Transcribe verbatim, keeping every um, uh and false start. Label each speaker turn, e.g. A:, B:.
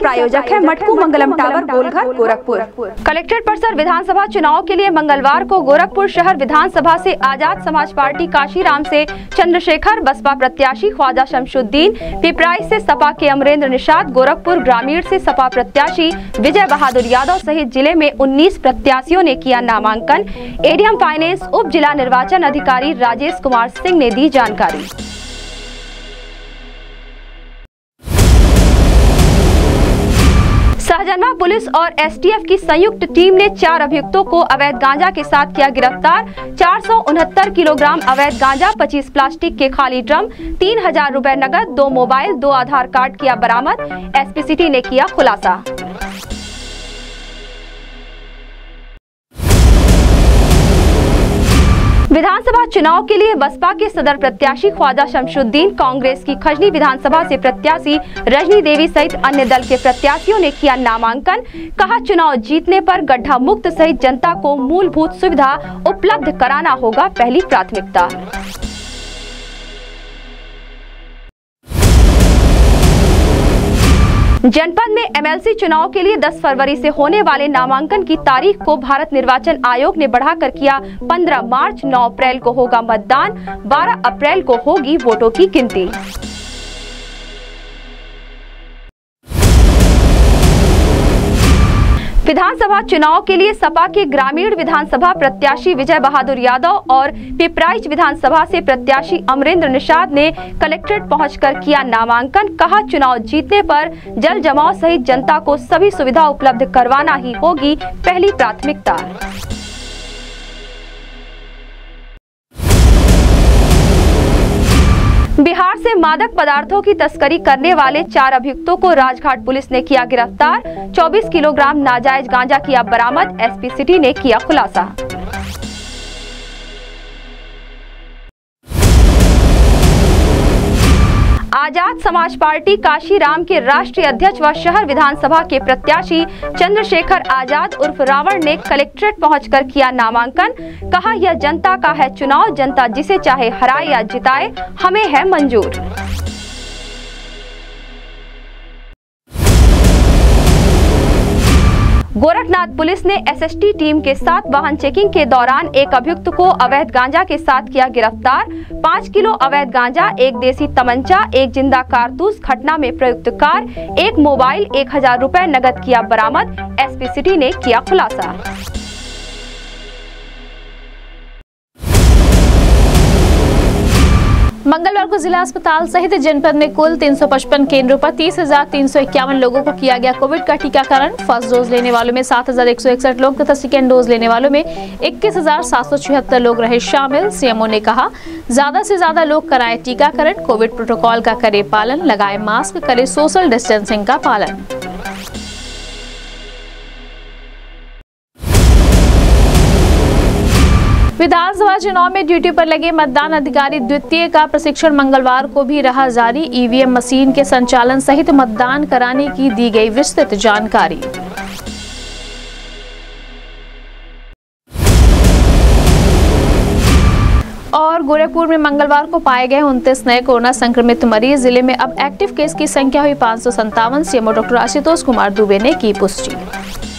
A: प्रायोजक है Matku Mangalam tower Golghar Gorakhpur. Collectorate परिसर विधानसभा चुनाव के लिए मंगलवार को गोरखपुर शहर विधानसभा से आजाद समाज पार्टी काशीराम से चंद्रशेखर, बसपा प्रत्याशी ख्वाजा शमशुद्दीन, पिपराइच से सपा के अमरेंद्र निषाद, गोरखपुर ग्रामीण से सपा प्रत्याशी विजय बहादुर यादव सहित जिले में उन्नीस प्रत्याशियों ने किया नामांकन। एडीएम फाइनेंस उप जिला निर्वाचन अधिकारी राजेश कुमार सिंह ने दी जानकारी। सहजनवा पुलिस और एसटीएफ की संयुक्त टीम ने चार अभियुक्तों को अवैध गांजा के साथ किया गिरफ्तार। चार सौ उनहत्तर किलोग्राम अवैध गांजा, पच्चीस प्लास्टिक के खाली ड्रम, तीन हजार रुपए नकद, दो मोबाइल, दो आधार कार्ड किया बरामद। एसपी सिटी ने किया खुलासा। विधानसभा चुनाव के लिए बसपा के सदर प्रत्याशी ख्वाजा शमशुद्दीन, कांग्रेस की खजनी विधानसभा से प्रत्याशी रजनी देवी सहित अन्य दल के प्रत्याशियों ने किया नामांकन। कहा, चुनाव जीतने पर गड्ढा मुक्त सहित जनता को मूलभूत सुविधा उपलब्ध कराना होगा पहली प्राथमिकता। जनपद में एमएलसी चुनाव के लिए दस फरवरी से होने वाले नामांकन की तारीख को भारत निर्वाचन आयोग ने बढ़ाकर किया पंद्रह मार्च। नौ अप्रैल को होगा मतदान, बारह अप्रैल को होगी वोटों की गिनती। विधानसभा चुनाव के लिए सपा के ग्रामीण विधानसभा प्रत्याशी विजय बहादुर यादव और पिपराइच विधानसभा से प्रत्याशी अमरेंद्र निषाद ने कलेक्ट्रेट पहुंचकर किया नामांकन। कहा, चुनाव जीतने पर जल जमाव सहित जनता को सभी सुविधा उपलब्ध करवाना ही होगी पहली प्राथमिकता। बिहार से मादक पदार्थों की तस्करी करने वाले चार अभियुक्तों को राजघाट पुलिस ने किया गिरफ्तार। चौबीस किलोग्राम नाजायज गांजा किया बरामद। एसपी सिटी ने किया खुलासा। आजाद समाज पार्टी काशीराम के राष्ट्रीय अध्यक्ष व शहर विधानसभा के प्रत्याशी चंद्रशेखर आजाद उर्फ रावण ने कलेक्ट्रेट पहुंचकर किया नामांकन। कहा, यह जनता का है चुनाव, जनता जिसे चाहे हराए या जिताए, हमें है मंजूर। गोरखनाथ पुलिस ने एसएसटी टीम के साथ वाहन चेकिंग के दौरान एक अभियुक्त को अवैध गांजा के साथ किया गिरफ्तार। पाँच किलो अवैध गांजा, एक देसी तमंचा, एक जिंदा कारतूस, घटना में प्रयुक्त कार, एक मोबाइल, एक हजार रुपए नकद किया बरामद। एसपी सिटी ने किया खुलासा।
B: मंगलवार को जिला अस्पताल सहित जनपद में कुल तीन सौ पचपन केंद्रों पर तीस हजार तीन सौ इक्यावन लोगों को किया गया कोविड का टीकाकरण। फर्स्ट डोज लेने वालों में सात हजार एक सौ इकसठ लोग तथा सेकेंड डोज लेने वालों में इक्कीस हजार सात सौ छिहत्तर लोग रहे शामिल। सीएमओ ने कहा, ज्यादा से ज्यादा लोग कराएं टीकाकरण, कोविड प्रोटोकॉल का करे पालन, लगाए मास्क, करे सोशल डिस्टेंसिंग का पालन। विधानसभा चुनाव में ड्यूटी पर लगे मतदान अधिकारी द्वितीय का प्रशिक्षण मंगलवार को भी रहा जारी। ईवीएम मशीन के संचालन सहित मतदान कराने की दी गई विस्तृत जानकारी। और गोरखपुर में मंगलवार को पाए गए उनतीस नए कोरोना संक्रमित मरीज। जिले में अब एक्टिव केस की संख्या हुई पाँच सौ संतावन। सीएमओ डॉक्टर आशुतोष कुमार दुबे ने की पुष्टि।